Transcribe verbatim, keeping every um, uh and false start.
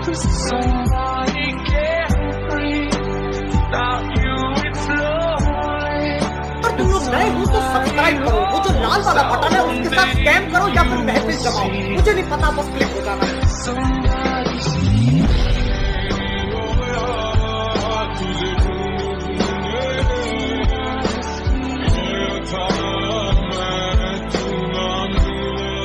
तुम लोग नए हो तो सब्सक्राइब करो, वो जो लाल वाला बटन है उसके साथ स्कैम करो या फिर महफिल जमाओ, मुझे नहीं पता, बस क्लिक हो जाना है।